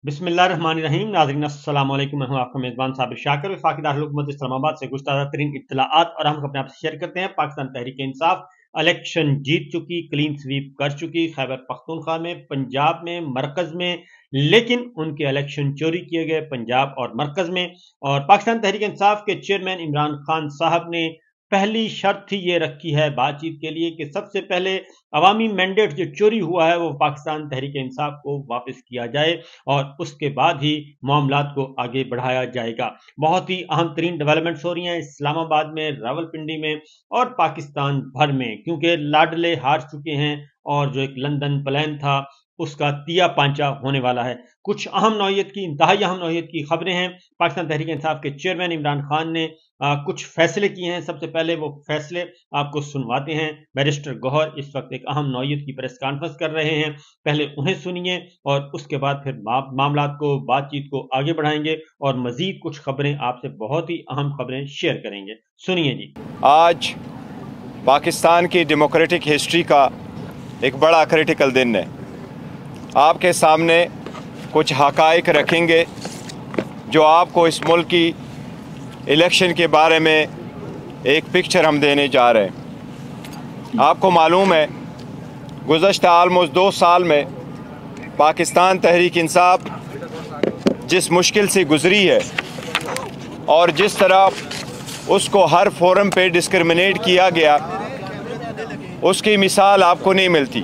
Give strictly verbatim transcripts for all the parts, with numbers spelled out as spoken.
बिस्मिल्लाहिर्रहमानिर्रहीम। नाज़रीन अस्सलाम वालेकुम। मैं हूं आपका मेज़बान साबिर शाकिर। वफाकी दारुल-हुकूमत इस्लामाबाद से कुछ ताज़ा तरीन इत्तलाआत और हम अपने आपसे शेयर करते हैं। पाकिस्तान तहरीक इंसाफ इलेक्शन जीत चुकी, क्लीन स्वीप कर चुकी खैबर पख्तूनख्वा में, पंजाब में, मरकज में, लेकिन उनके इलेक्शन चोरी किए गए पंजाब और मरकज में। और पाकिस्तान तहरीक इंसाफ के चेयरमैन इमरान खान साहब ने पहली शर्त ही ये रखी है बातचीत के लिए कि सबसे पहले अवामी मैंडेट जो चोरी हुआ है वो पाकिस्तान तहरीक इंसाफ को वापस किया जाए और उसके बाद ही मामलात को आगे बढ़ाया जाएगा। बहुत ही अहम तरीन डेवलपमेंट्स हो रही हैं इस्लामाबाद में, रावलपिंडी में और पाकिस्तान भर में, क्योंकि लाडले हार चुके हैं और जो एक लंदन प्लान था उसका तिया पांचा होने वाला है। कुछ अहम नौयत की, इंतहाई अहम नौयत की खबरें हैं। पाकिस्तान तहरीक इंसाफ के चेयरमैन इमरान खान ने आ, कुछ फैसले किए हैं। सबसे पहले वो फैसले आपको सुनवाते हैं। बैरिस्टर गौहर इस वक्त एक अहम नौयत की प्रेस कॉन्फ्रेंस कर रहे हैं, पहले उन्हें सुनिए और उसके बाद फिर मामलात को, बातचीत को आगे बढ़ाएंगे और मजीद कुछ खबरें आपसे, बहुत ही अहम खबरें शेयर करेंगे। सुनिए जी। आज पाकिस्तान की डेमोक्रेटिक हिस्ट्री का एक बड़ा क्रिटिकल दिन है। आपके सामने कुछ हक़ाइक़ रखेंगे जो आपको इस मुल्क की इलेक्शन के बारे में एक पिक्चर हम देने जा रहे हैं। आपको मालूम है गुज़श्ता आलमोस्ट दो साल में पाकिस्तान तहरीक इंसाफ जिस मुश्किल से गुज़री है और जिस तरह उसको हर फोरम पे डिस्क्रिमिनेट किया गया, उसकी मिसाल आपको नहीं मिलती।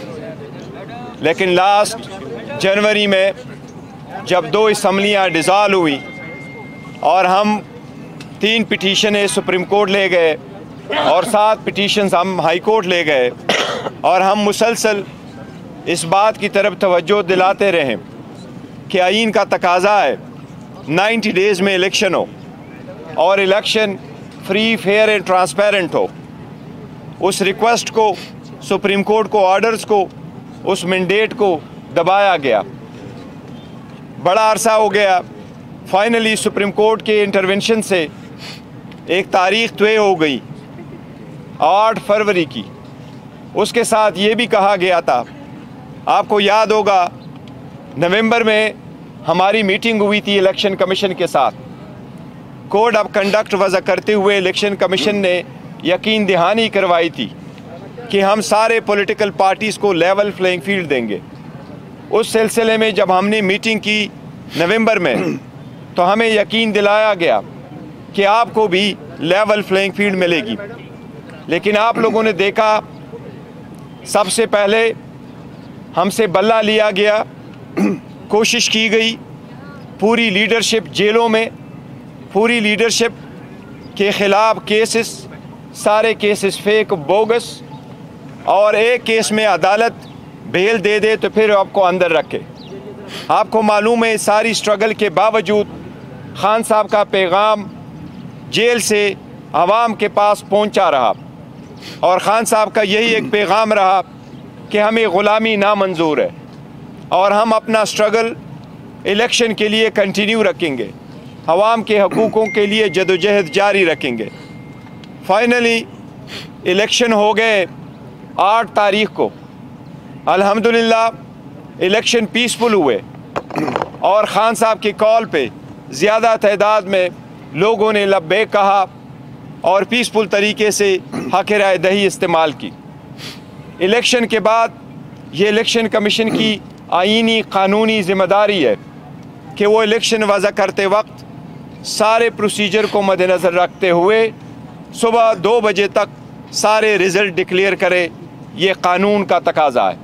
लेकिन लास्ट जनवरी में जब दो असम्बलियाँ डिज़ाल्व हुई और हम तीन पिटीशनें सुप्रीम कोर्ट ले गए और सात पिटीशन्स हम हाई कोर्ट ले गए और हम मुसलसल इस बात की तरफ तवज्जो दिलाते रहे कि आईन का तकाजा है नाइन्टी डेज़ में इलेक्शन हो और election free, fair and transparent हो। उस रिक्वेस्ट को, सुप्रीम कोर्ट को, ऑर्डर्स को, उस मैंडेट को दबाया गया। बड़ा अरसा हो गया। फाइनली सुप्रीम कोर्ट के इंटरवेंशन से एक तारीख तय हो गई आठ फरवरी की। उसके साथ ये भी कहा गया था, आपको याद होगा नवंबर में हमारी मीटिंग हुई थी इलेक्शन कमीशन के साथ। कोड ऑफ कंडक्ट वज़ा करते हुए इलेक्शन कमीशन ने यकीन दहानी करवाई थी कि हम सारे पॉलिटिकल पार्टीज़ को लेवल प्लेइंग फील्ड देंगे। उस सिलसिले में जब हमने मीटिंग की नवंबर में तो हमें यकीन दिलाया गया कि आपको भी लेवल प्लेइंग फील्ड मिलेगी। लेकिन आप लोगों ने देखा, सबसे पहले हमसे बल्ला लिया गया, कोशिश की गई, पूरी लीडरशिप जेलों में, पूरी लीडरशिप के ख़िलाफ़ केसेस, सारे केसेस फेक, बोगस, और एक केस में अदालत बेल दे दे तो फिर आपको अंदर रखे। आपको मालूम है सारी स्ट्रगल के बावजूद खान साहब का पैगाम जेल से आवाम के पास पहुंचा रहा और ख़ान साहब का यही एक पैगाम रहा कि हमें ग़ुलामी नामंजूर है और हम अपना स्ट्रगल इलेक्शन के लिए कंटिन्यू रखेंगे, आवाम के हकूक़ों के लिए जदोजहद जारी रखेंगे। फाइनली इलेक्शन हो गए आठ तारीख को। अल्हम्दुलिल्लाह इलेक्शन पीसफुल हुए और ख़ान साहब की कॉल पे ज़्यादा तादाद में लोगों ने लब्बैक कहा और पीसफुल तरीके से हक़ राय दही इस्तेमाल की। इलेक्शन के बाद ये इलेक्शन कमीशन की आईनी कानूनी ज़िम्मेदारी है कि वो इलेक्शन वज़ा करते वक्त सारे प्रोसीजर को मद्देनज़र रखते हुए सुबह दो बजे तक सारे रिज़ल्ट डिक्लेयर करे। ये कानून का तकाजा है।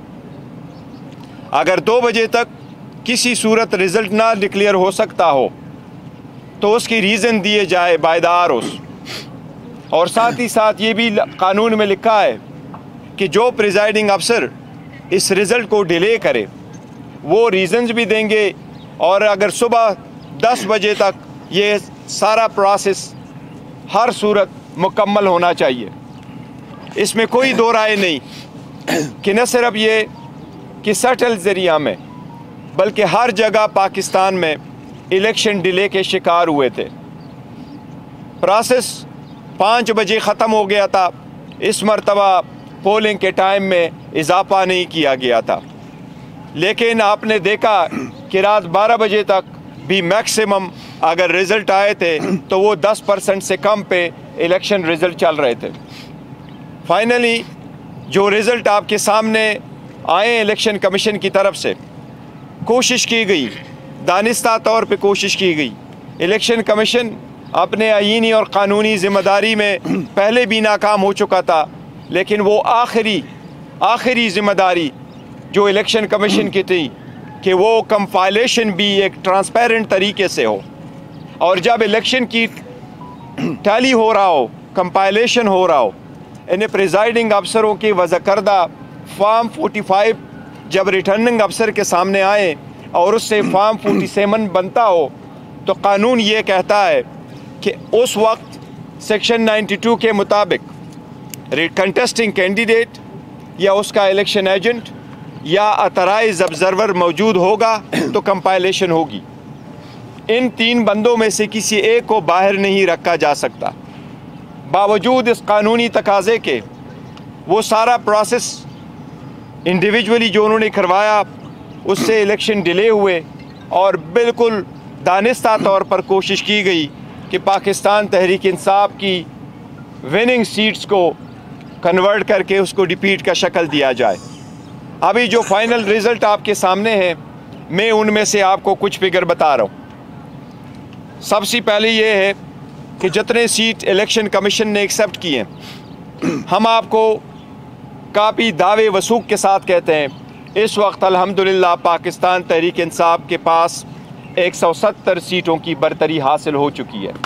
अगर दो बजे तक किसी सूरत रिज़ल्ट ना डिक्लेयर हो सकता हो तो उसकी रीज़न दिए जाए बायदार उस, और साथ ही साथ ये भी कानून में लिखा है कि जो प्रिजाइडिंग अफसर इस रिज़ल्ट को डिले करे वो रीज़न्स भी देंगे और अगर सुबह दस बजे तक ये सारा प्रोसेस हर सूरत मुकम्मल होना चाहिए। इसमें कोई दो राय नहीं कि न सिर्फ ये कि सटल ज़रिया में बल्कि हर जगह पाकिस्तान में इलेक्शन डिले के शिकार हुए थे। प्रोसेस पाँच बजे ख़त्म हो गया था। इस मरतबा पोलिंग के टाइम में इजाफा नहीं किया गया था। लेकिन आपने देखा कि रात बारह बजे तक भी मैक्सिमम अगर रिज़ल्ट आए थे तो वो दस परसेंट से कम पे इलेक्शन रिज़ल्ट चल रहे थे। फाइनली जो रिज़ल्ट आपके सामने आए इलेक्शन कमीशन की तरफ से, कोशिश की गई, दानिस्ता तौर पे कोशिश की गई। इलेक्शन कमीशन अपने आईनी और क़ानूनी ज़िम्मेदारी में पहले भी नाकाम हो चुका था, लेकिन वो आखिरी आखिरी ज़िम्मेदारी जो इलेक्शन कमीशन की थी कि वो कंपाइलेशन भी एक ट्रांसपेरेंट तरीके से हो, और जब इलेक्शन की टैली हो रहा हो, कंपाइलेशन हो रहा हो, इन्हें प्रिजाइडिंग अफसरों की वज़ा करदा फॉर्म पैंतालीस जब रिटर्निंग अफसर के सामने आए और उससे फॉर्म सैंतालीस बनता हो, तो कानून ये कहता है कि उस वक्त सेक्शन बानवे के मुताबिक कंटेस्टिंग कैंडिडेट या उसका इलेक्शन एजेंट या अथराइज ऑब्जर्वर मौजूद होगा तो कंपाइलेशन होगी। इन तीन बंदों में से किसी एक को बाहर नहीं रखा जा सकता। बावजूद इस कानूनी तकाजे के वो सारा प्रोसेस इंडिविजुअली जो उन्होंने करवाया, उससे इलेक्शन डिले हुए और बिल्कुल दानिस्ता तौर पर कोशिश की गई कि पाकिस्तान तहरीक इंसाफ की विनिंग सीट्स को कन्वर्ट करके उसको डिफीट का शक्ल दिया जाए। अभी जो फाइनल रिज़ल्ट आपके सामने है, मैं उनमें से आपको कुछ फिगर बता रहा हूँ। सबसे पहले ये है कि जितने सीट इलेक्शन कमीशन ने एक्सेप्ट किए, हम आपको काफ़ी दावे वसूख के साथ कहते हैं इस वक्त अल्हम्दुलिल्लाह पाकिस्तान तहरीक इंसाफ के पास एक सौ सत्तर सीटों की बरतरी हासिल हो चुकी है।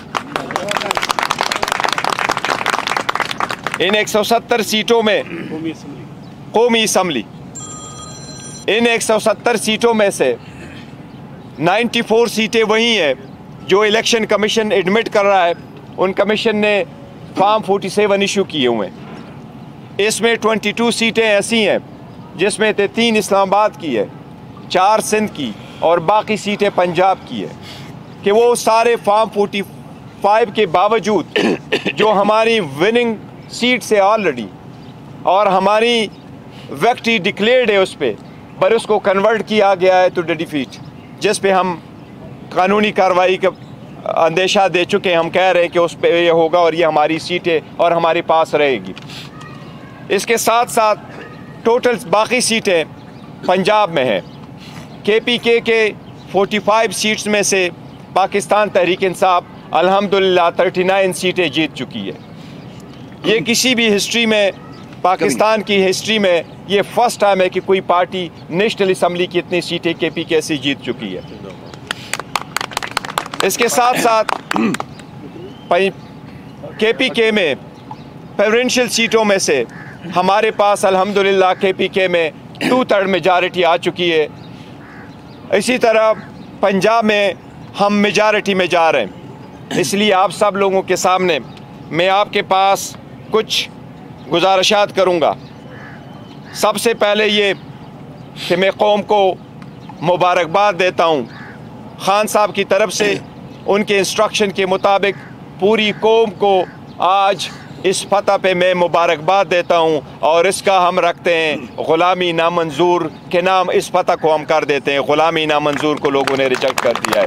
इन एक सौ सत्तर सीटों में कौमी असम्बली, इन एक सौ सत्तर सीटों में से चौरानवे सीटें वही हैं जो इलेक्शन कमीशन एडमिट कर रहा है। उन कमीशन ने फॉर्म सैंतालीस इशू किए हुए हैं। इसमें बाईस सीटें ऐसी हैं जिसमें से तीन इस्लामाबाद की है, चार सिंध की और बाकी सीटें पंजाब की है। कि वो सारे फॉर्म पैंतालीस के बावजूद जो हमारी विनिंग सीट से ऑलरेडी और हमारी विक्ट्री डिक्लेयर्ड है उस पर, पर उसको कन्वर्ट किया गया है टू डिफीट, जिस पे हम कानूनी कार्रवाई का अंदेशा दे चुके हैं। हम कह रहे हैं कि उस पर ये होगा और ये हमारी सीटें और हमारे पास रहेगी। इसके साथ साथ टोटल बाकी सीटें पंजाब में हैं। के पी के के पैंतालीस सीट्स में से पाकिस्तान तहरीक इंसाफ अल्हम्दुलिल्लाह उनतालीस सीटें जीत चुकी है। ये किसी भी हिस्ट्री में, पाकिस्तान की हिस्ट्री में ये फर्स्ट टाइम है कि कोई पार्टी नेशनल असम्बली की इतनी सीटें के पी के से जीत चुकी है। इसके साथ साथ के पी के में प्रेफरेंशियल सीटों में से हमारे पास अल्हम्दुलिल्लाह के पी के में टू थर्ड मेजॉरिटी आ चुकी है। इसी तरह पंजाब में हम मेजॉरिटी में जा रहे हैं। इसलिए आप सब लोगों के सामने मैं आपके पास कुछ गुजारिशात करूँगा। सबसे पहले ये कि मैं कौम को मुबारकबाद देता हूँ। खान साहब की तरफ से उनके इंस्ट्रक्शन के मुताबिक पूरी कौम को आज इस फतह पे मैं मुबारकबाद देता हूँ, और इसका हम रखते हैं ग़ुलामी नामंजूर के नाम। इस फतह को हम कर देते हैं, ग़ुलामी नामंजूर को लोगों ने रिजेक्ट कर दिया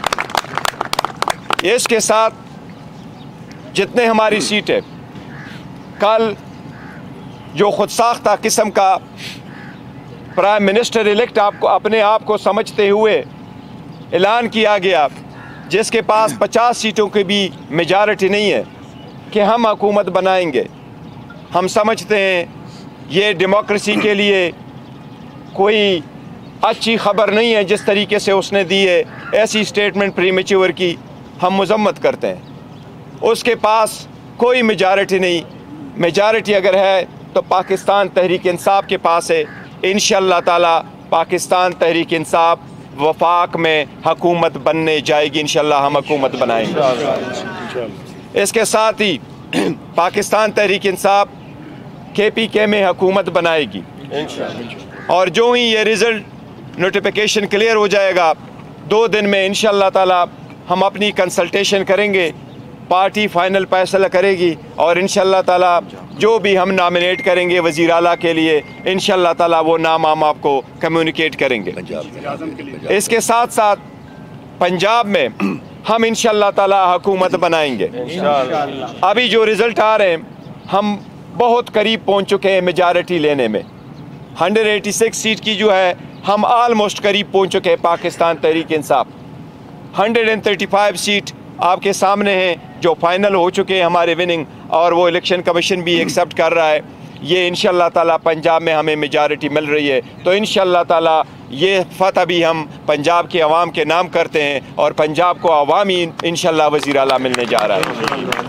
है। इसके साथ जितने हमारी सीटें, कल जो खुद साख्ता किस्म का प्राइम मिनिस्टर इलेक्ट आपको अपने आप को समझते हुए ऐलान किया गया, जिसके पास पचास सीटों की भी मेजॉरिटी नहीं है, कि हम हुकूमत बनाएंगे। हम समझते हैं ये डेमोक्रेसी के लिए कोई अच्छी खबर नहीं है जिस तरीके से उसने दी है। ऐसी स्टेटमेंट प्रीमेच्योर की हम मजम्मत करते हैं। उसके पास कोई मेजॉरिटी नहीं। मेजॉरिटी अगर है तो पाकिस्तान तहरीक इंसाफ के पास है। इंशाअल्लाह ताला पाकिस्तान तहरीक इंसाफ वफाक में हुकूमत बनने जाएगी। इंशाअल्लाह हम हुकूमत बनाएंगे। इसके साथ ही पाकिस्तान तहरीक इंसाफ के पी के में हुकूमत बनाएगी, और जो ही ये रिज़ल्ट नोटिफिकेशन क्लियर हो जाएगा, दो दिन में इंशाअल्लाह ताला हम अपनी कंसल्टेशन करेंगे पार्टी फाइनल फैसला करेगी और इंशाअल्लाह ताला जो भी हम नॉमिनेट करेंगे वज़ीर आला के लिए इंशाअल्लाह ताला वो नाम हम आपको कम्युनिकेट करेंगे। इसके साथ साथ पंजाब में हम इंशाअल्लाह ताला हुकूमत बनाएंगे। अभी जो रिज़ल्ट आ रहे हैं हम बहुत करीब पहुंच चुके हैं मेजॉरिटी लेने में। एक सौ छियासी सीट की जो है हम आलमोस्ट करीब पहुंच चुके हैं पाकिस्तान तहरीक इंसाफ। एक सौ पैंतीस सीट आपके सामने हैं जो फाइनल हो चुके हैं हमारे विनिंग, और वो इलेक्शन कमीशन भी एक्सेप्ट कर रहा है। ये इंशाअल्लाह ताला पंजाब में हमें मेजॉरिटी मिल रही है, तो इंशाअल्लाह ताला ये फतह भी हम पंजाब के अवाम के नाम करते हैं और पंजाब को अवामी इंशाअल्लाह वज़ीर आला मिलने जा रहा है।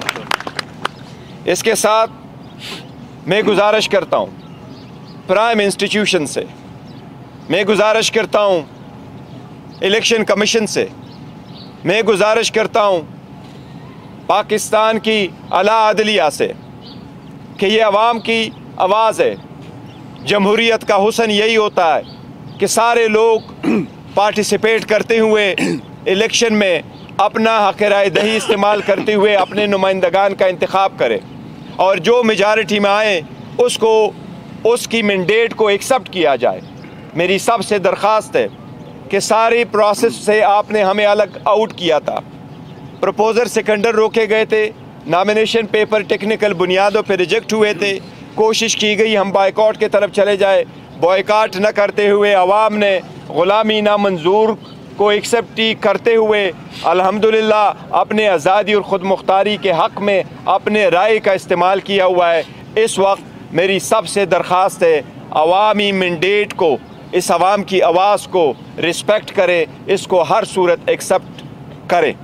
इसके साथ मैं गुजारिश करता हूँ प्राइम इंस्टीट्यूशन से, मैं गुजारिश करता हूँ इलेक्शन कमीशन से, मैं गुजारिश करता हूँ पाकिस्तान की आला अदलिया से कि ये अवाम की आवाज़ है। जमहूरियत का हुस्न यही होता है कि सारे लोग पार्टिसिपेट करते हुए इलेक्शन में अपना हक़ राय दही इस्तेमाल करते हुए अपने नुमाइंदगान का इंतखाब करें, और जो मेजॉरिटी में आए उसको उसकी मैंडेट को एक्सेप्ट किया जाए। मेरी सबसे दरख्वास्त है कि सारी प्रोसेस से आपने हमें अलग आउट किया था। प्रपोजर सेकेंडर रोके गए थे, नॉमिनेशन पेपर टेक्निकल बुनियादों पर रिजेक्ट हुए थे, कोशिश की गई हम बायकॉट की तरफ चले जाए। बॉयकॉट न करते हुए अवाम ने ग़ुलामी ना मंजूर को एक्सेप्ट करते हुए अल्हम्दुलिल्लाह अपने आज़ादी और ख़ुद मुख्तारी के हक़ में अपने राय का इस्तेमाल किया हुआ है। इस वक्त मेरी सबसे दरख्वास्त है अवामी मैंडेट को, इस अवाम की आवाज़ को रिस्पेक्ट करे, इसको हर सूरत एक्सेप्ट करे।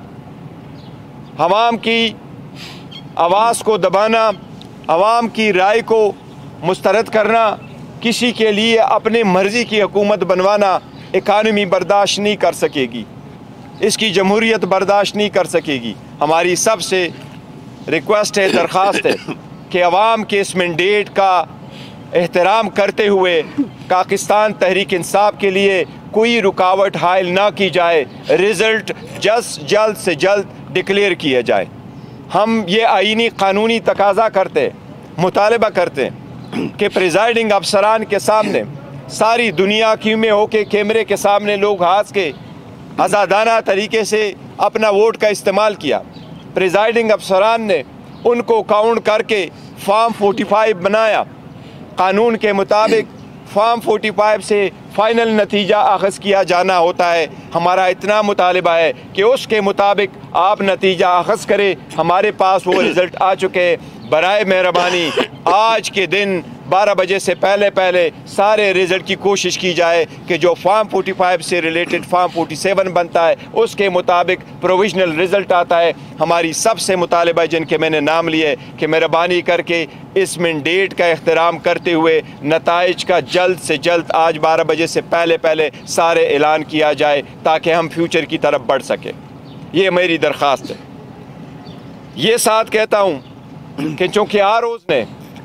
अवाम की आवाज़ को दबाना, अवाम की राय को मुस्तरद करना, किसी के लिए अपने मर्ज़ी की हुकूमत बनवाना इकानमी बर्दाश्त नहीं कर सकेगी, इसकी जमहूरियत बर्दाश्त नहीं कर सकेगी। हमारी सबसे रिक्वेस्ट है, दरख्वास्त है कि अवाम के इस मैंडेट का एहतराम करते हुए पाकिस्तान तहरीक इंसाफ के लिए कोई रुकावट हायल ना की जाए, रिज़ल्ट जल्द जल्द से जल्द डिक्लेयर किया जाए। हम ये आईनी कानूनी तकाजा करते, मुतालबा करते कि प्रिजाइडिंग अफसरान के सामने सारी दुनिया की में होके कैमरे के सामने लोग हाथ के आज़ादाना तरीके से अपना वोट का इस्तेमाल किया। प्रिजाइडिंग अफसरान ने उनको काउंट करके फॉर्म पैंतालीस बनाया। कानून के मुताबिक फॉर्म पैंतालीस से फ़ाइनल नतीजा अख़ज़ किया जाना होता है। हमारा इतना मुतालिबा है कि उसके मुताबिक आप नतीजा अख़ज़ करें। हमारे पास वो रिज़ल्ट आ चुके हैं। बराए मेहरबानी आज के दिन बारह बजे से पहले पहले सारे रिज़ल्ट की कोशिश की जाए कि जो फॉर्म पैंतालीस से रिलेटेड फॉर्म सैंतालीस बनता है उसके मुताबिक प्रोविजनल रिज़ल्ट आता है। हमारी सबसे मुतालिबा जिनके मैंने नाम लिए कि मेहरबानी करके इस मैंडेट का एहतराम करते हुए नताइज का जल्द से जल्द आज बारह बजे से पहले पहले सारे ऐलान किया जाए ताकि हम फ्यूचर की तरफ बढ़ सकें। ये मेरी दरख्वास्त है। ये साथ कहता हूँ कि चूँकि आरोज़ ने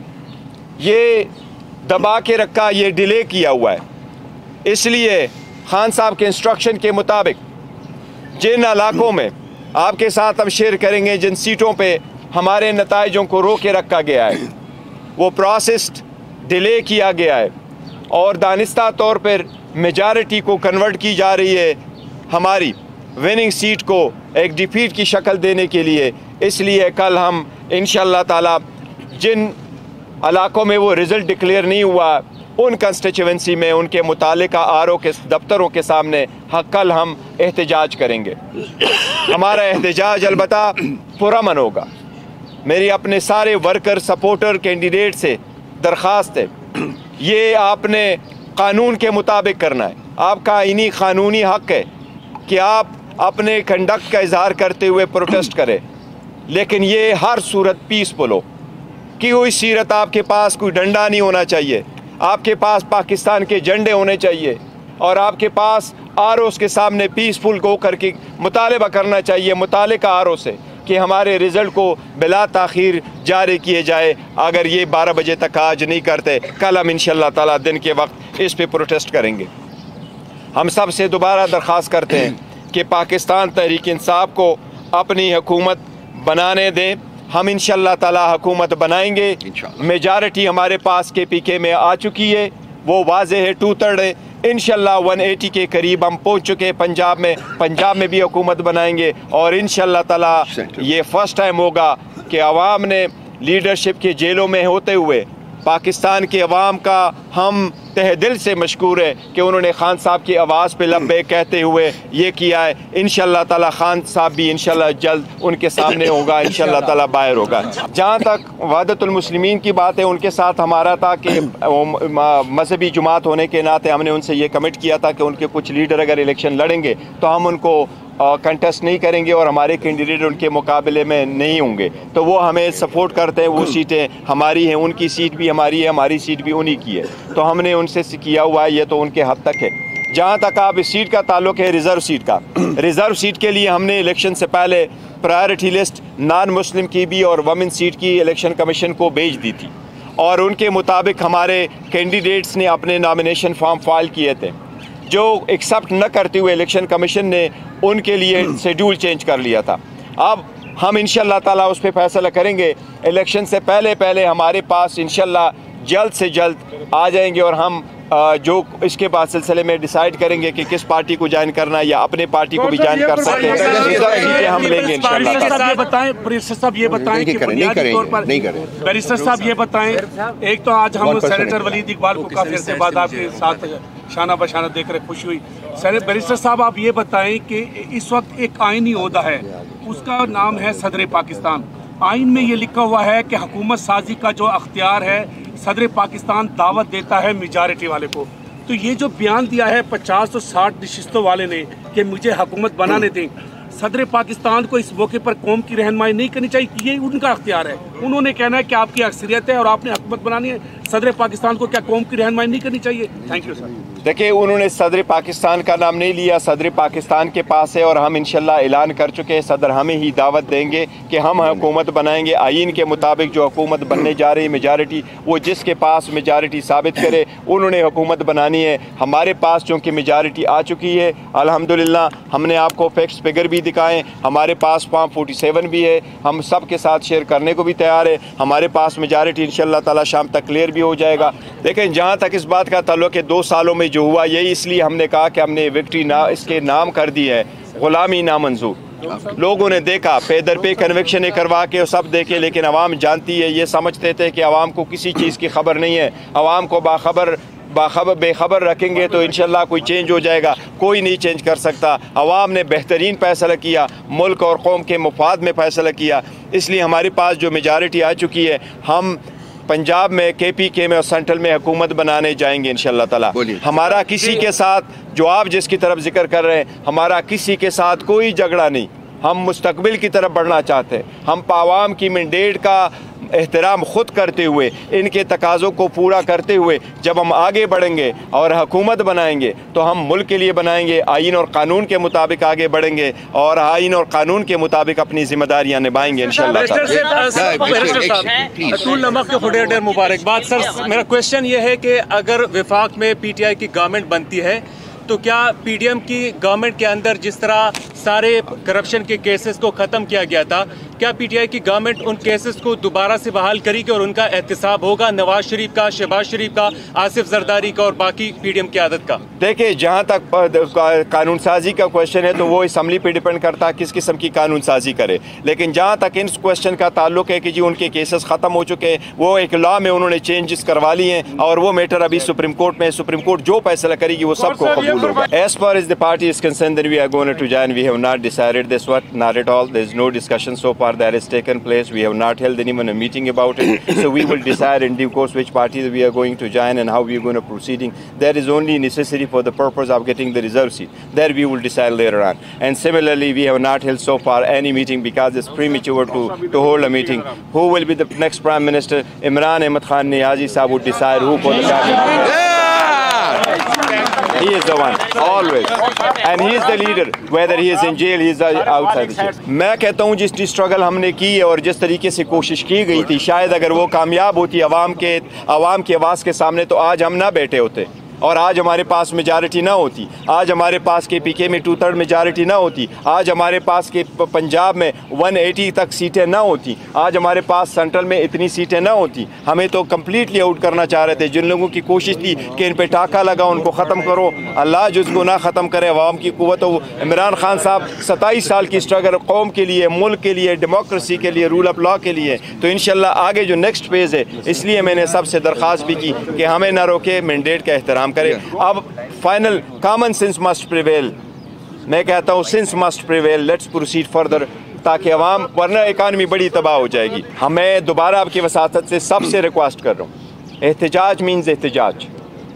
ये दबा के रखा, ये डिले किया हुआ है, इसलिए खान साहब के इंस्ट्रक्शन के मुताबिक जिन इलाकों में आपके साथ हम शेयर करेंगे, जिन सीटों पे हमारे नताइजों को रोके रखा गया है, वो प्रोसेस डिले किया गया है और दानिस्ता तौर पर मेजॉरिटी को कन्वर्ट की जा रही है हमारी विनिंग सीट को एक डिफीट की शक्ल देने के लिए। इसलिए कल हम इंशाअल्लाह ताला जिन इलाकों में वो रिज़ल्ट डिक्लेयर नहीं हुआ उन कंस्टिट्यूएंसी में उनके मुतालिका आर ओ के दफ्तरों के सामने हाँ कल हम एहतजाज करेंगे। हमारा एहतजाज अलबत्ता पुरअमन होगा। मेरी अपने सारे वर्कर सपोर्टर कैंडिडेट से दरख्वास्त है, ये आपने कानून के मुताबिक करना है। आपका इन्हीं कानूनी हक़ है कि आप अपने कंडक्ट का इजहार करते हुए प्रोटेस्ट करें, लेकिन ये हर सूरत पीसफुल हो कि कोई सीरत आपके पास कोई डंडा नहीं होना चाहिए, आपके पास पाकिस्तान के झंडे होने चाहिए और आपके पास आर ओज़ के सामने पीसफुल को करके मुतालबा करना चाहिए मुतालिका आर ओ से कि हमारे रिज़ल्ट को बिला ताख़ीर जारी किए जाए। अगर ये बारह बजे तक आज नहीं करते, कल हम इंशाअल्लाह ताला दिन के वक्त इस पे प्रोटेस्ट करेंगे। हम सब से दोबारा दरख्वास्त करते हैं कि पाकिस्तान तहरीक इंसाफ को अपनी हुकूमत बनाने दें, हम इंशाल्लाह ताला हुकूमत बनाएंगे। मेजॉरिटी हमारे पास के पी के में आ चुकी है, वो वाज़े है, टू थर्ड है। इंशाल्लाह एक सौ अस्सी के करीब हम पहुंच चुके हैं पंजाब में। पंजाब में भी हुकूमत बनाएंगे और इंशाल्लाह ताला ये फर्स्ट टाइम होगा कि अवाम ने लीडरशिप के जेलों में होते हुए पाकिस्तान के अवाम का हम तहे दिल से मशकूर है कि उन्होंने खान साहब की आवाज़ पे लब्बैक कहते हुए ये किया है। इंशाल्लाह ताला खान साहब भी इंशाल्लाह जल्द उनके सामने होगा, इंशाल्लाह ताला बाहर होगा। जहाँ तक वहदतुल मुस्लिमीन की बात है, उनके साथ हमारा था कि मजहबी जुमात होने के नाते हमने उनसे ये कमिट किया था कि उनके कुछ लीडर अगर इलेक्शन लड़ेंगे तो हम उनको कंटेस्ट नहीं करेंगे और हमारे कैंडिडेट उनके मुकाबले में नहीं होंगे। तो वो हमें सपोर्ट करते हैं, वो सीटें हमारी हैं, उनकी सीट भी हमारी है, हमारी सीट भी उन्हीं की है। तो हमने उनसे किया हुआ है, ये तो उनके हद तक है। जहाँ तक आप इस सीट का ताल्लुक है रिज़र्व सीट का, रिज़र्व सीट के लिए हमने इलेक्शन से पहले प्रायोरिटी लिस्ट नॉन मुस्लिम की भी और वमेन सीट की इलेक्शन कमीशन को भेज दी थी और उनके मुताबिक हमारे कैंडिडेट्स ने अपने नॉमिनेशन फॉर्म फाइल किए थे, जो एक्सेप्ट न करते हुए इलेक्शन कमीशन ने उनके लिए शेड्यूल चेंज कर लिया था। अब हम इंशाल्लाह ताला उस पर फैसला करेंगे। इलेक्शन से पहले पहले हमारे पास इंशाल्लाह जल्द से जल्द आ जाएंगे और हम जो इसके बाद सिलसिले में डिसाइड करेंगे कि किस पार्टी को ज्वाइन करना है या अपने पार्टी को भी ज्वाइन कर सकते हैं, सीटें हम लेंगे इंशाल्लाह। ये बताएं बैरिस्टर साहब, ये बताएं कि बुनियादी तौर पर बैरिस्टर साहब ये बताएं, एक तो आज हम सेनेटर वलीद इकबाल को काफी अर्से बाद आपके साथ शाना बशाना देख रहे खुशी हुई। सेनेटर बैरिस्टर साहब आप ये बताएं कि इस वक्त एक आईनी ओहदा है, उसका नाम है सदर पाकिस्तान। आइन में ये लिखा हुआ है कि हुकूमत साजी का जो अख्तियार है सदर पाकिस्तान दावत देता है मेजॉरिटी वाले को। तो ये जो बयान दिया है पचास और साठ नशिस्तों वाले ने कि मुझे हुकूमत बनाने दें, सदर पाकिस्तान को इस मौके पर कौम की रहनुमाई नहीं करनी चाहिए, ये उनका अख्तियार है। उन्होंने कहना है कि आपकी अक्सरियत है और आपने हुकूमत बनानी है, सदर पाकिस्तान को क्या कौम की रहनुमाई नहीं करनी चाहिए? Thank you sir. देखिए, उन्होंने सदर पाकिस्तान का नाम नहीं लिया, सदर पाकिस्तान के पास है और हम इंशाल्लाह ऐलान कर चुके हैं सदर हमें ही दावत देंगे कि हम हुकूमत बनाएंगे। आइन के मुताबिक जो हुकूमत बनने जा रही है मेजॉरिटी, वो जिसके पास मेजॉरिटी साबित करे उन्होंने हुकूमत बनानी है। हमारे पास चूँकि मेजॉरिटी आ चुकी है अल्हम्दुलिल्लाह, हमने आपको फैक्ट्स फिगर भी दिखाएं, हमारे पास फॉर्म फोर्टी सेवन भी है, हम सब के साथ शेयर करने को भी तैयार है। हमारे पास मेजॉरिटी इंशाल्लाह ताला शाम तक क्लियर भी हो जाएगा। लेकिन जहाँ तक इस बात का ताल्लुक है, दो सालों में जो हुआ यही इसलिए हमने कहा कि हमने विक्ट्री ना इसके नाम कर दी है गुलामी नामंजूर। लोगों ने देखा पे दर पे कन्विक्शन करवा के सब देखे, लेकिन अवाम जानती है, ये समझते थे कि अवाम को किसी चीज़ की खबर नहीं है। अवाम को बाखबर बाखबर बेखबर रखेंगे तो इंशाल्लाह कोई चेंज हो जाएगा, कोई नहीं चेंज कर सकता। अवाम ने बेहतरीन फैसला किया, मुल्क और कौम के मुफाद में फैसला किया, इसलिए हमारे पास जो मेजॉरिटी आ चुकी है, हम पंजाब में के पी के में और सेंट्रल में हुकूमत बनाने जाएंगे इंशाल्लाह ताला। हमारा किसी के साथ, जो आप जिसकी तरफ जिक्र कर रहे हैं, हमारा किसी के साथ कोई झगड़ा नहीं। हम मुस्तकबिल की तरफ बढ़ना चाहते हैं। हम पावाम की मैंडेट का एहतराम खुद करते हुए, इनके तकाज़ों को पूरा करते हुए जब हम आगे बढ़ेंगे और हुकूमत बनाएंगे तो हम मुल्क के लिए बनाएंगे, आइन और कानून के मुताबिक आगे बढ़ेंगे और आइन और कानून के मुताबिक अपनी जिम्मेदारियां निभाएंगे इंशाल्लाह। मुबारकबाद सर। मेरा क्वेश्चन ये है कि अगर वफाक में पी टी आई की गवर्नमेंट बनती है तो क्या पी डी एम की गवर्नमेंट के अंदर जिस तरह सारे करप्शन के केसेस को ख़त्म किया गया था, क्या पी टी आई की गवर्नमेंट उन केसेस को दोबारा से बहाल करेगी और उनका एहतसाब होगा नवाज शरीफ का, शहबाज शरीफ का, आसिफ जरदारी का और बाकी पी डी एम की आदत का? देखिए, जहाँ तक कानून साजी का क्वेश्चन है तो वो असम्बली पे डिपेंड करता है किस किस्म की कानून साजी करे। लेकिन जहाँ तक इन क्वेश्चन का ताल्लुक है कि जी उनके केसेस ख़त्म हो चुके हैं, वो एक लॉ में उन्होंने चेंजेस करवा लिए हैं और वो मैटर अभी सुप्रीम कोर्ट में, सुप्रीम कोर्ट जो फैसला करेगी वो सबको कबूल होगा। As far as the party is concerned, then we are going to join. We have not decided this one, not at all. There is no discussion so far that has taken place. We have not held anyone a meeting about it. So we will decide in due course which party we are going to join and how we are going to proceeding. That is only necessary for the purpose of getting the reserve seat. That we will decide later on. And similarly, we have not held so far any meeting because it's premature to, to hold a meeting. Who will be the next Prime Minister? Imran Ahmad Khan Niazi Sahab would decide who for the cabinet. He is the one, always. And he is the leader. Whether he is in jail, he is outside the jail. मैं कहता हूँ जिस struggle हमने की है और जिस तरीके से कोशिश की गई थी, शायद अगर वो कामयाब होती आवाम के आवाम की आवाज़ के सामने तो आज हम ना बैठे होते। और आज हमारे पास मेजॉरिटी ना होती, आज हमारे पास के पी के में टू थर्ड मेजॉरिटी ना होती, आज हमारे पास के पंजाब में एक सौ अस्सी तक सीटें ना होती, आज हमारे पास सेंट्रल में इतनी सीटें ना होती, हमें तो कम्प्लीटली आउट करना चाह रहे थे। जिन लोगों की कोशिश थी कि इन पे टाका लगा, उनको ख़त्म करो, अल्लाह जिसको ना ख़त्म करे, अवाम की कुव्वत हो। इमरान खान साहब सत्ताईस साल की स्ट्रगल कौम के लिए, मुल्क के लिए, डेमोक्रेसी के लिए, रूल ऑफ लॉ के लिए, तो इंशाल्लाह आगे जो नेक्स्ट फेज़ है, इसलिए मैंने सबसे दरख्वास्त भी की कि हमें ना रोके, मैंडेट का एहतराम करें। अब final common sense must prevail, मैं कहता हूँ sense must prevail, let's proceed further, ताकि अवाम, वरना इकानमी बड़ी तबाह हो जाएगी। हमें दोबारा आपकी वसातत से सबसे रिक्वेस्ट कर रहा हूँ, एहतजाज मीन्स एहतजाज,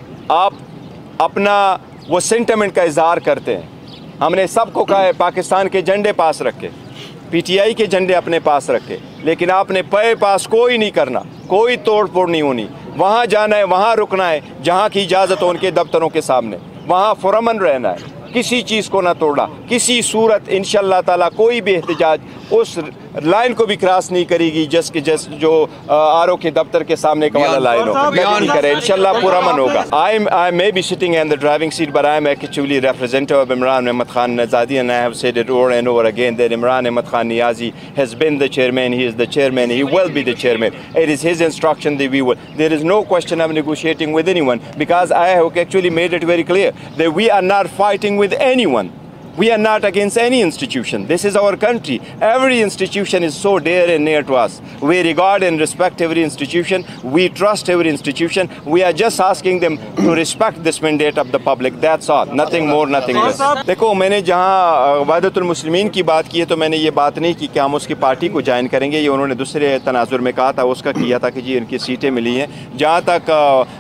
आप अपना वो सेंटिमेंट का इजहार करते हैं। हमने सबको कहा है पाकिस्तान के झंडे पास रखे, पी टी आई के झंडे अपने पास रखे, लेकिन आपने पे पास कोई नहीं करना, कोई तोड़ फोड़ नहीं होनी। वहाँ जाना है, वहाँ रुकना है, जहाँ की इजाज़त हो उनके दफ्तरों के सामने, वहाँ फुरमन रहना है, किसी चीज़ को ना तोड़ा, किसी सूरत इंशाअल्लाह ताला कोई भी एहतजाज उस लाइन को भी क्रॉस नहीं करेगी जस के जस जो आर ओ के दफ्तर के सामने का वाला लाइन हो, नहीं करे, इंशाअल्लाह पूरा मन होगा। I I may be sitting in the driving seat, but I am actually representative of Imran Ahmad Khan Nizadi, and I have said it over and over again that Imran Ahmad Khan Niazi has been the chairman, he is the chairman, he will be the chairman. It is his instruction that we will. There is no question of negotiating with anyone, because I have actually made it very clear that we are not fighting with anyone. We are not against any institution. This is our country. Every institution is so dear and near to us. We regard and respect every institution. We trust every institution. We are just asking them to respect this mandate of the public. That's all. Nothing more, nothing less. देखो, मैंने जहाँ वहदतुल मुस्लिमीन की बात की है, तो मैंने ये बात नहीं की कि हम उसकी पार्टी को ज्वाइन करेंगे। ये उन्होंने दूसरे तनाजुर में कहा था, उसका किया था कि जी इनकी सीटें मिली हैं। जहाँ तक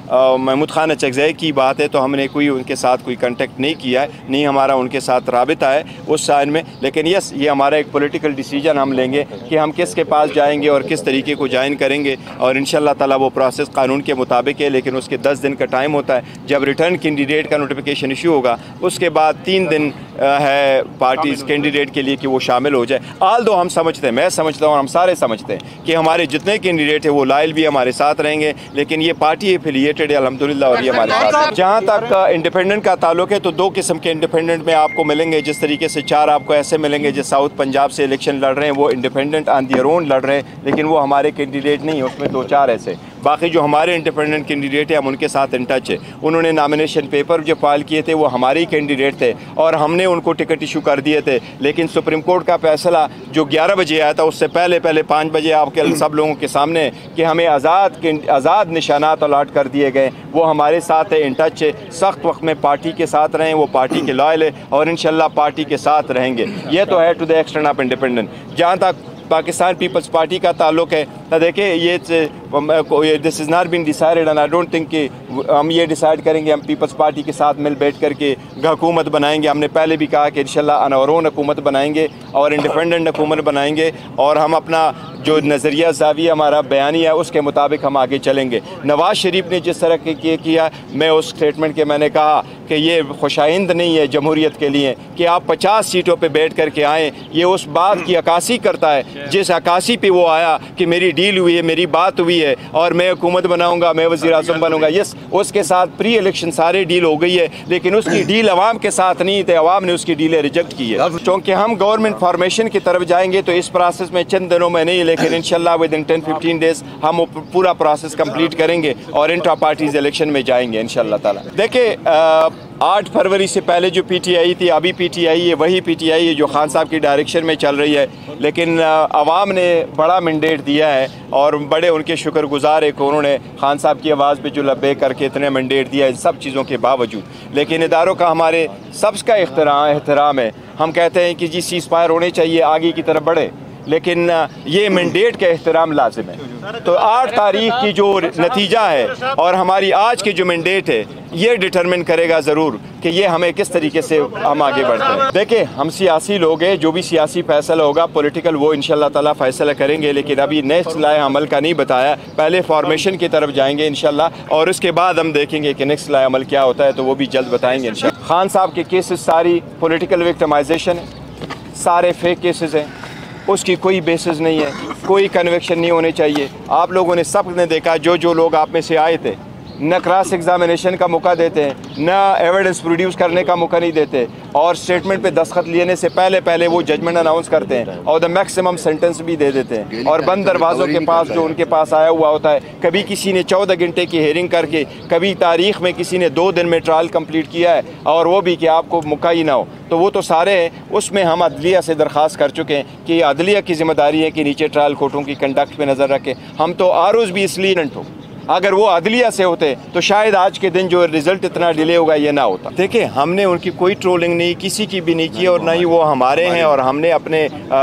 महमूद खान अचकज़ई की बात है, तो हमने कोई उनके साथ कोई कांटेक्ट नहीं किया है, नहीं हमारा उनके साथ राबिता है उस साइन में। लेकिन यस, ये हमारा एक पॉलिटिकल डिसीजन हम लेंगे कि हम किसके पास जाएंगे और किस तरीके को ज्वाइन करेंगे, और इंशाल्लाह ताला वो प्रोसेस कानून के मुताबिक है। लेकिन उसके दस दिन का टाइम होता है। जब रिटर्न कैंडिडेट का नोटिफिकेशन इशू होगा, उसके बाद तीन दिन है पार्टीज कैंडिडेट के लिए कि वो शामिल हो जाए। आल दो हम समझते हैं, मैं समझता हूँ, हम सारे समझते हैं कि हमारे जितने कैंडिडेट हैं वो लायल भी हमारे साथ रहेंगे, लेकिन ये पार्टी एफिलिएटेड है अल्हम्दुलिल्लाह, और ये हमारे साथ। जहाँ तक इंडिपेंडेंट का ताल्लुक है, तो दो किस्म के इंडिपेंडेंट में आपको मिलेंगे। जिस तरीके से चार आपको ऐसे मिलेंगे जो साउथ पंजाब से इलेक्शन लड़ रहे हैं, वो इंडिपेंडेंट ऑन देयर ओन लड़ रहे हैं, लेकिन वो हमारे कैंडिडेट नहीं है, उसमें दो चार ऐसे। बाकी जो हमारे इंडिपेंडेंट कैंडिडेट हैं, हम उनके साथ इन टच है। उन्होंने नामिनेशन पेपर जो फाइल किए थे, वो हमारे ही कैंडिडेट थे, और हमने उनको टिकट इशू कर दिए थे। लेकिन सुप्रीम कोर्ट का फैसला जो ग्यारह बजे आया था, उससे पहले पहले पाँच बजे आपके सब लोगों के सामने कि हमें आज़ाद आज़ाद निशानात अलाट कर दिए गए। वो हमारे साथ है, इन टच है, सख्त वक्त में पार्टी के साथ रहें, वो पार्टी के लॉयल है, और इंशाल्लाह पार्टी के साथ रहेंगे। ये तो है to the extent of independent. जहाँ तक पाकिस्तान पीपल्स पार्टी का ताल्लुक है, तो देखिए ये this is not been decided, and I don't think कि हम ये डिसाइड करेंगे हम पीपल्स पार्टी के साथ मिल बैठ करके हुकूमत बनाएंगे। हमने पहले भी कहा कि इंशाल्लाह अनवरोन हुकूमत बनाएंगे और इंडिपेंडेंट हुकूमत बनाएंगे, और हम अपना जो नज़रिया ज़ाविया हमारा बयानी है उसके मुताबिक हम आगे चलेंगे। नवाज़ शरीफ ने जिस तरह के किया, मैं उस स्टेटमेंट के मैंने कहा कि ये खुशाइंद नहीं है जमहूरियत के लिए कि आप पचास सीटों पे बैठ करके आएँ। ये उस बात की अक्कासी करता है जिस अक्कासी पे वो आया कि मेरी डील हुई है, मेरी बात हुई है, और मैं हुकूमत बनाऊंगा, मैं वज़ीर आज़म बनूंगा। यस, उसके साथ प्री इलेक्शन सारे डील हो गई है, लेकिन उसकी डील अवाम के साथ नहीं थे, अवाम ने उसकी डीलें रिजेक्ट की है। क्योंकि हम गवर्नमेंट फॉर्मेशन की तरफ जाएंगे, तो इस प्रोसेस में चंद दिनों में नहीं, लेकिन इंशाल्लाह within ten fifteen days हम पूरा प्रोसेस कंप्लीट करेंगे और इंट्रा पार्टीज इलेक्शन में जाएंगे इंशाल्लाह ताला। देखिए, आठ फरवरी से पहले जो पी टी आई थी, अभी पी टी आई है, वही पी टी आई है जो खान साहब की डायरेक्शन में चल रही है, लेकिन अवाम ने बड़ा मैंडेट दिया है, और बड़े उनके शुक्रगुजार है कि उन्होंने खान साहब की आवाज़ पे जो लब्बे करके इतने मैंडेट दिया है, सब चीज़ों के बावजूद। लेकिन इदारों का हमारे सबका एहतराम एहतराम है। हम कहते हैं कि जी सीज़ फायर होने चाहिए, आगे की तरफ बढ़े, लेकिन ये मैंडेट का एहतराम लाजिम है। तो आठ तारीख की जो नतीजा है और हमारी आज की जो मैंडेट है, ये डिटरमिन करेगा ज़रूर कि ये हमें किस तरीके से हम आगे बढ़ते हैं। देखिए, हम सियासी लोग हैं, जो भी सियासी फैसला होगा पॉलिटिकल, वो इंशाल्लाह ताला फैसला करेंगे, लेकिन अभी नेक्स्ट लाए अमल का नहीं बताया। पहले फॉर्मेशन की तरफ जाएंगे इंशाल्लाह, और उसके बाद हम देखेंगे कि नेक्स्ट लाए अमल क्या होता है, तो वो भी जल्द बताएंगे इंशाल्लाह। खान साहब के केसेस सारी पॉलिटिकल विक्टिमाइजेशन है, सारे फेक केसेस हैं, उसकी कोई बेसिस नहीं है, कोई कन्विक्शन नहीं होने चाहिए। आप लोगों ने सब ने देखा, जो जो लोग आप में से आए थे, نہ کراس ایگزامینیشن کا موقع دیتے ہیں, نہ ایویڈنس پروڈیوس کرنے کا موقع نہیں دیتے, اور اسٹیٹمنٹ پہ دستخط لینے سے پہلے پہلے وہ ججمنٹ اناؤنس کرتے ہیں اور دا میکسیمم سینٹنس بھی دے دیتے ہیں, اور بند دروازوں کے پاس جو ان کے پاس آیا ہوا ہوتا ہے. کبھی کسی نے چودہ گھنٹے کی ہیئرنگ کر کے, کبھی تاریخ میں کسی نے دو دن میں ٹرائل کمپلیٹ کیا ہے, اور وہ بھی کہ آپ کو موقع ہی نہ ہو. تو وہ تو سارے ہیں. اس میں ہم عدلیہ سے درخواست کر چکے ہیں کہ عدلیہ کی ذمہ داری ہے کہ نیچے ٹرائل کورٹوں کی کنڈکٹ پہ نظر رکھے. ہم تو آروز بھی اس لیے ہو, اگر وہ عدلیہ سے ہوتے تو شاید آج کے دن جو رزلٹ اتنا ڈیلے ہوگا یہ نہ ہوتا. دیکھیں, ہم نے ان کی کوئی ٹرولنگ نہیں, کسی کی بھی نہیں کی, اور نہ ہی وہ ہمارے ہیں, اور ہم نے اپنے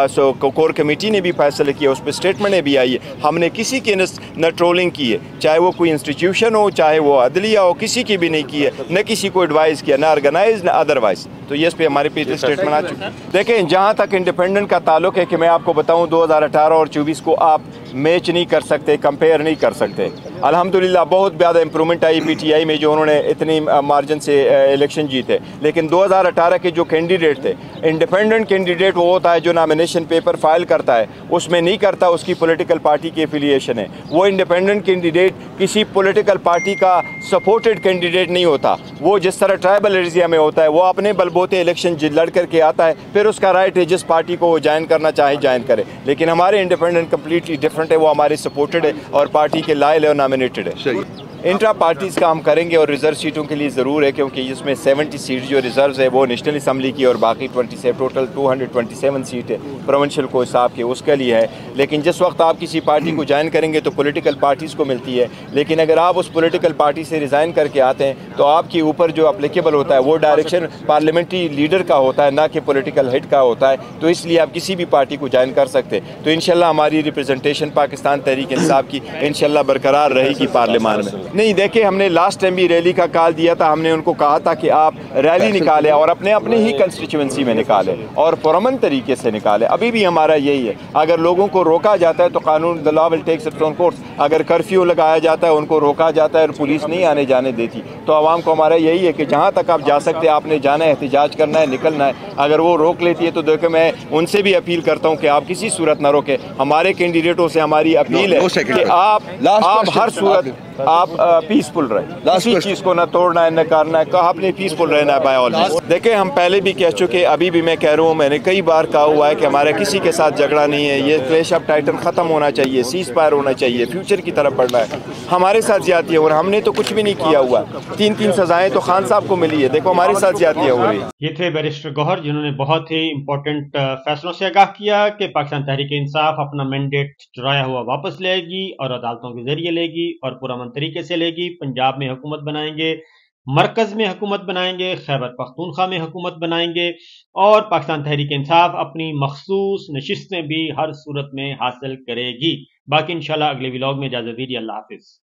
کور کمیٹی نے بھی فیصلہ کیا, اس پہ اسٹیٹمنٹیں بھی آئی ہے. ہم نے کسی کی نہ ٹرولنگ کی ہے, چاہے وہ کوئی انسٹیٹیوشن ہو, چاہے وہ عدلیہ ہو, کسی کی بھی نہیں کی ہے, نہ کسی کو ایڈوائز کیا, نہ آرگنائز نہ ادروائز. تو یہ اس پہ ہمارے پیچھے اسٹیٹمنٹ آ چکی ہے. دیکھیں, جہاں تک انڈیپینڈنٹ کا تعلق ہے, کہ میں آپ کو بتاؤں دو ہزار اٹھارہ اور چوبیس کو آپ میچ نہیں کر سکتے, کمپیئر نہیں کر سکتے. الحمدللہ بہت زیادہ improvement I P T I میں, جو انہوں نے اتنی مارجن سے الیکشن جیتے. لیکن دو ہزار اٹھارہ کے جو کینڈیڈیٹ تھے, انڈیپینڈنٹ کینڈیڈیٹ وہ ہوتا ہے جو نامینیشن پیپر فائل کرتا ہے, اس میں نہیں کرتا اس کی پولیٹیکل پارٹی کی ایفیلیشن ہے. وہ انڈیپینڈنٹ کینڈیڈیٹ کسی پولیٹیکل پارٹی کا سپورٹڈ کینڈیڈیٹ نہیں ہوتا. وہ جس طرح ٹرائبل ایریا میں ہوتا ہے, وہ اپنے بلبوتے الیکشن لڑ کر کے آتا ہے, پھر اس کا رائٹ ہے جس پارٹی کو وہ جوائن کرنا چاہے جوائن کرے. لیکن ہمارے انڈیپینڈنٹ کمپلیٹلی ڈفرنٹ ہے, وہ ہمارے سپورٹڈ ہے اور پارٹی کے لائل ہے اور نامینیٹڈ ہے. انٹرا پارٹیز کا ہم کریں گے, اور ریزرو سیٹوں کے لیے ضرور ہے, کیونکہ اس میں سیونٹی سیٹ جو ریزروز ہے وہ نیشنل اسمبلی کی, اور باقی twenty seven total two hundred twenty seven seat ہے پروونشل کو حساب کے, اس کے لیے ہے. لیکن جس وقت آپ کسی پارٹی کو جوائن کریں گے تو پولیٹیکل پارٹیز کو ملتی ہے. لیکن اگر آپ اس پولیٹیکل پارٹی سے ریزائن کر کے آتے ہیں تو آپ کے اوپر جو اپلیکیبل ہوتا ہے وہ ڈائریکشن پارلیمنٹری لیڈر کا ہوتا ہے, نہ کہ پولیٹیکل ہیڈ کا ہوتا ہے. تو اس لیے آپ کسی بھی پارٹی کو جوائن کر سکتے. تو انشاءاللہ ہماری ریپرزنٹیشن پاکستان تحریک انصاف کی انشاءاللہ برقرار رہے گی پارلیمان میں. نہیں, دیکھیں, ہم نے لاسٹ ٹائم بھی ریلی کا کال دیا تھا. ہم نے ان کو کہا تھا کہ آپ ریلی نکالیں اور اپنے اپنے ہی کنسٹیچوئنسی میں نکالیں اور پرامن طریقے سے نکالیں. ابھی بھی ہمارا یہی ہے, اگر لوگوں کو روکا جاتا ہے تو قانون the law will take its own course. اگر کرفیو لگایا جاتا ہے, ان کو روکا جاتا ہے اور پولیس نہیں آنے جانے دیتی, تو عوام کو ہمارا یہی ہے کہ جہاں تک آپ جا سکتے آپ نے جانا ہے, احتجاج کرنا ہے, نکلنا ہے. اگر وہ روک لیتی ہے تو دیکھیں, میں ان سے بھی اپیل کرتا ہوں کہ آپ کسی صورت نہ روکیں. ہمارے کینڈیڈیٹوں سے ہماری اپیل ہے کہ آپ آپ ہر صورت آپ پیسفل رہے, کسی چیز کو نہ توڑنا ہے نہ کرنا ہے, کہا آپ نے پیسفل رہنا ہے بائی آل مینس. دیکھیں, ہم پہلے بھی کہہ چکے, ابھی بھی میں کہہ رہا ہوں, میں نے کئی بار کہا ہوا ہے کہ ہمارا کسی کے ساتھ جھگڑا نہیں ہے. یہ کلیش آف ٹائٹن ختم ہونا چاہیے, سیز فائر ہونا چاہیے, فیوچر کی طرف بڑھنا ہے. ہمارے ساتھ زیادتی ہے اور ہم نے تو کچھ بھی نہیں کیا ہوا. تین تین سزائیں تو خان صاحب کو ملی ہے, دیکھو ہمارے ساتھ زیادتی ہو رہی. یہ تھے بیرسٹر گوہر, جنہوں نے بہت ہی امپورٹنٹ فیصلوں سے آگاہ کیا کہ پاکستان تحریک انصاف اپنا مینڈیٹ چرایا ہوا واپس لے گی اور عدالتوں کے ذریعے لے گی اور پرامن طریقے سے لے گی. پنجاب میں حکومت بنائیں گے, مرکز میں حکومت بنائیں گے, خیبر پختونخوا میں حکومت بنائیں گے, اور پاکستان تحریک انصاف اپنی مخصوص نشستیں بھی ہر صورت میں حاصل کرے گی. باقی انشاءاللہ اگلے ولاگ میں اجازت دیجیے. اللہ حافظ.